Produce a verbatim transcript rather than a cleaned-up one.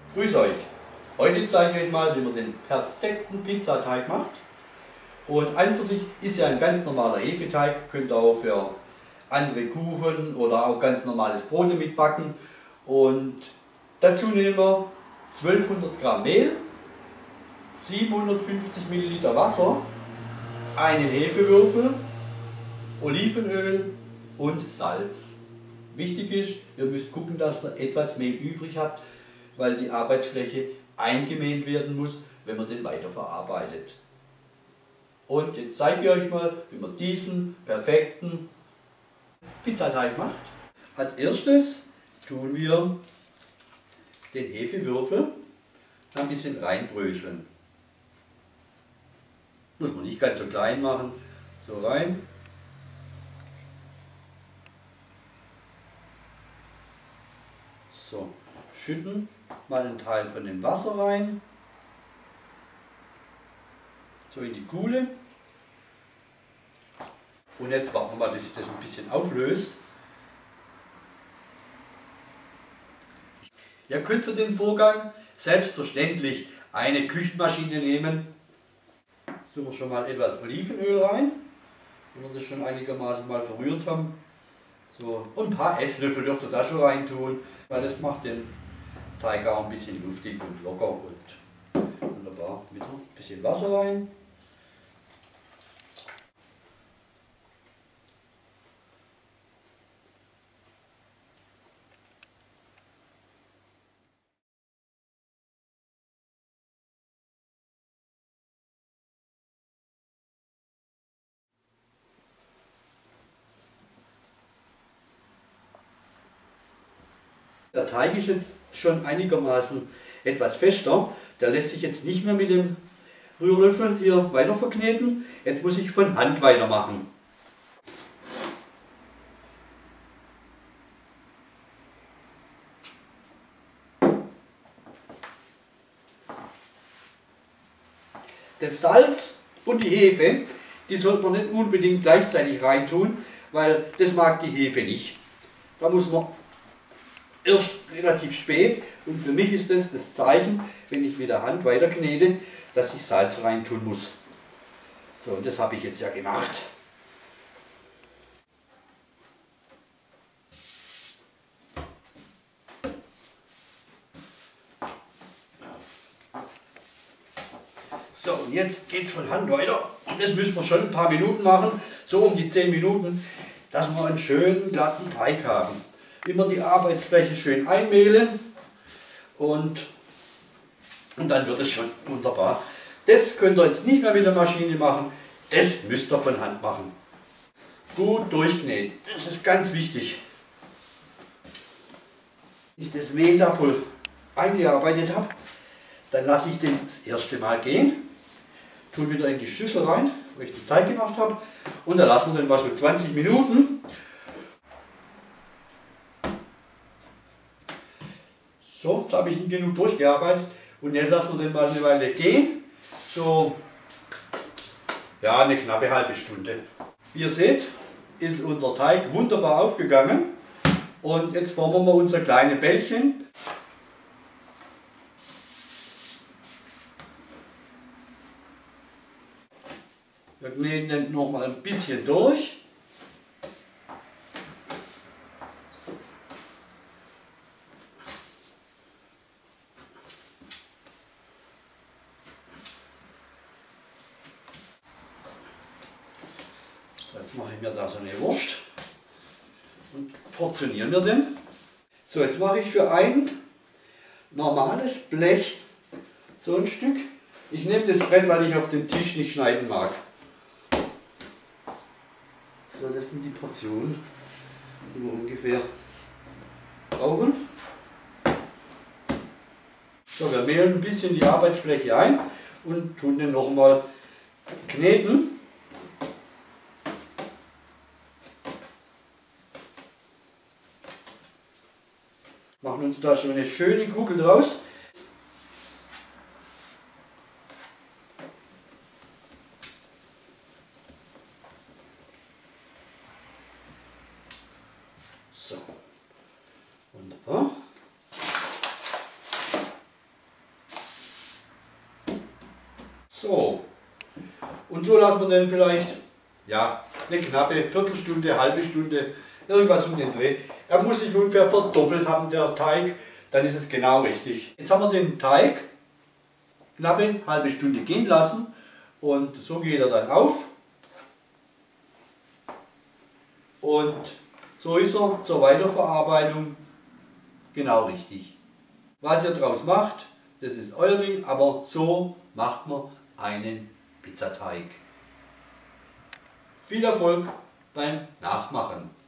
Grüß euch! Heute zeige ich euch mal, wie man den perfekten Pizzateig macht. Und an für sich ist ja ein ganz normaler Hefeteig, könnt ihr auch für andere Kuchen oder auch ganz normales Brot mitbacken. Und dazu nehmen wir zwölfhundert Gramm Mehl, siebenhundertfünfzig Milliliter Wasser, einen Hefewürfel, Olivenöl und Salz. Wichtig ist, ihr müsst gucken, dass ihr etwas Mehl übrig habt, weil die Arbeitsfläche eingemäht werden muss, wenn man den weiterverarbeitet. Und jetzt zeige ich euch mal, wie man diesen perfekten Pizzateig macht. Als erstes tun wir den Hefewürfel ein bisschen reinbröseln. Muss man nicht ganz so klein machen, so rein. So, schütten mal einen Teil von dem Wasser rein, so in die Kuhle. Und jetzt warten wir mal, bis sich das ein bisschen auflöst. Ihr könnt für den Vorgang selbstverständlich eine Küchenmaschine nehmen. Jetzt tun wir schon mal etwas Olivenöl rein, wenn wir das schon einigermaßen mal verrührt haben. So, und ein paar Esslöffel dürft ihr da schon rein tun, weil das macht den Teig auch ein bisschen luftig und locker und wunderbar. Wieder ein bisschen Wasser rein. Der Teig ist jetzt schon einigermaßen etwas fester. Der lässt sich jetzt nicht mehr mit dem Rührlöffel hier weiter verkneten. Jetzt muss ich von Hand weitermachen. Das Salz und die Hefe, die sollte man nicht unbedingt gleichzeitig reintun, weil das mag die Hefe nicht. Da muss man erst relativ spät, und für mich ist das das Zeichen, wenn ich mit der Hand weiter knete, dass ich Salz reintun muss. So, und das habe ich jetzt ja gemacht. So, und jetzt geht es von Hand weiter. Und das müssen wir schon ein paar Minuten machen, so um die zehn Minuten, dass wir einen schönen glatten Teig haben. Immer die Arbeitsfläche schön einmehlen und, und dann wird es schon wunderbar. Das könnt ihr jetzt nicht mehr mit der Maschine machen, das müsst ihr von Hand machen. Gut durchkneten, das ist ganz wichtig. Wenn ich das Mehl da voll eingearbeitet habe, dann lasse ich den das erste Mal gehen, tue wieder in die Schüssel rein, wo ich den Teig gemacht habe, und dann lassen wir den mal so zwanzig Minuten. So, jetzt habe ich ihn genug durchgearbeitet und jetzt lassen wir den mal eine Weile gehen. So, ja, eine knappe halbe Stunde. Wie ihr seht, ist unser Teig wunderbar aufgegangen. Und jetzt formen wir unser kleine Bällchen. Wir kneten den noch mal ein bisschen durch. Jetzt mache ich mir da so eine Wurst und portionieren wir den. So, jetzt mache ich für ein normales Blech so ein Stück. Ich nehme das Brett, weil ich auf dem Tisch nicht schneiden mag. So, das sind die Portionen, die wir ungefähr brauchen. So, wir mehlen ein bisschen die Arbeitsfläche ein und tun den nochmal kneten. Machen uns da schon eine schöne Kugel draus. So, wunderbar. So. Und so lassen wir den vielleicht, ja, eine knappe Viertelstunde, halbe Stunde, irgendwas um den Dreh. Er muss sich ungefähr verdoppelt haben, der Teig, dann ist es genau richtig. Jetzt haben wir den Teig knappe halbe Stunde gehen lassen und so geht er dann auf. Und so ist er zur Weiterverarbeitung genau richtig. Was ihr daraus macht, das ist euer Ding, aber so macht man einen Pizzateig. Viel Erfolg beim Nachmachen!